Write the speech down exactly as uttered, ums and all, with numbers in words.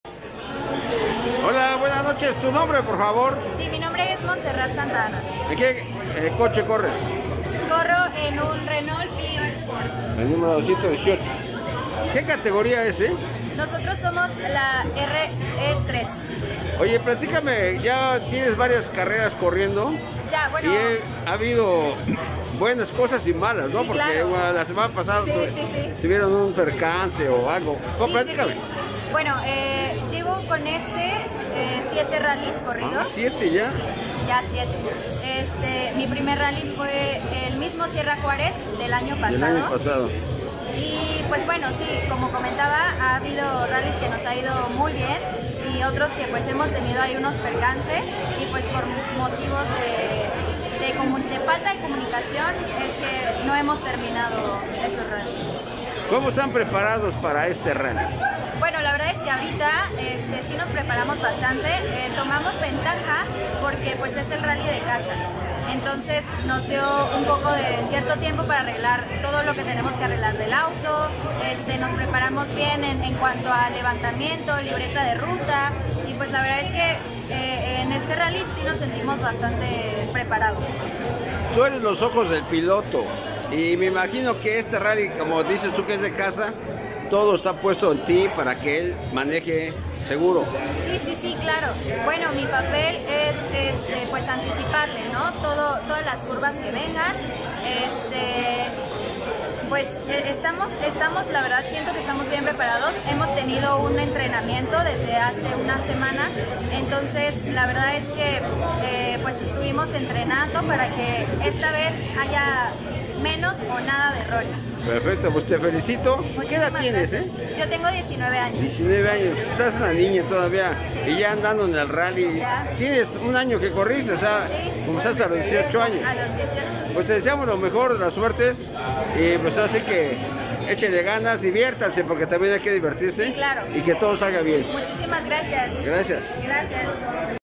Hola, buenas noches. ¿Tu nombre, por favor? Sí, mi nombre es Montserrat Santana. ¿En qué eh, coche corres? Corro en un Renault Clio Sport. El número doscientos dieciocho. ¿Qué categoría es, eh? Nosotros somos la R E tres. Oye, platícame, ya tienes varias carreras corriendo. Ya, bueno. Y he- ha habido buenas cosas y malas, ¿no? Sí, Porque claro. bueno, la semana pasada Sí, tu- sí, sí. tuvieron un percance o algo. ¿Cómo? Sí, Platícame. sí, sí. Bueno, eh, llevo con este eh, siete rallies corridos. Ah, siete ya. Ya siete. Este, mi primer rally fue el mismo Sierra Juárez del año pasado. Del año pasado. Y pues bueno, sí, como comentaba, ha habido rallies que nos ha ido muy bien y otros que pues hemos tenido ahí unos percances y pues por motivos de, de, comu- de falta de comunicación es que no hemos terminado esos rallies. ¿Cómo están preparados para este rally? Bueno, la verdad es que ahorita este, sí nos preparamos bastante, eh, tomamos ventaja porque pues es el rally de casa. Entonces nos dio un poco de cierto tiempo para arreglar todo lo que tenemos que arreglar del auto, este, nos preparamos bien en, en cuanto a levantamiento, libreta de ruta y pues la verdad es que eh, en este rally sí nos sentimos bastante preparados. Tú eres los ojos del piloto y me imagino que este rally, como dices tú que es de casa, todo está puesto en ti para que él maneje seguro. Sí, sí, sí, claro. Bueno, mi papel es este, pues anticiparle, ¿no? Todo, todas las curvas que vengan. Este, pues eh, estamos, estamos, la verdad siento que estamos bien preparados. Hemos tenido un entrenamiento desde hace una semana. Entonces, la verdad es que eh, pues estuvimos entrenando para que esta vez haya menos o nada de errores. Perfecto, pues te felicito. ¿Qué edad Muchísimas tienes, gracias. eh? Yo tengo diecinueve años. diecinueve años, estás una niña todavía Sí. y ya andando en el rally. Ya. Tienes un año que corriste, o sea, Sí. comenzaste a los dieciocho años. A los dieciocho. Pues te deseamos lo mejor, las suertes y pues así que échenle ganas, diviértanse porque también hay que divertirse. Sí, claro. Y que todo salga bien. Muchísimas gracias. Gracias. Gracias.